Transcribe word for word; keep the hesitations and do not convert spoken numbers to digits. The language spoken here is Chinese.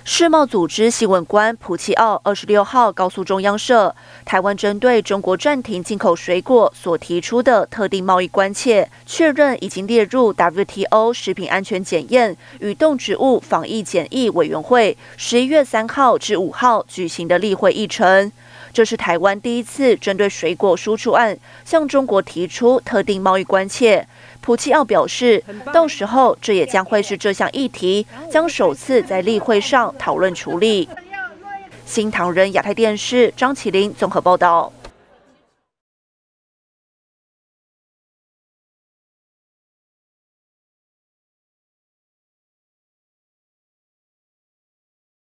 世贸组织新闻官朴其奥二十六号告诉中央社，台湾针对中国暂停进口水果所提出的特定贸易关切，确认已经列入 W T O 食品安全检验与动植物防疫检疫委员会十一月三号至五号举行的例会议程。这是台湾第一次针对水果输出案向中国提出特定贸易关切。朴其奥表示，到时候这也将会是这项议题将首次在例会上讨论处理。新唐人亚太电视张麒麟综合报道。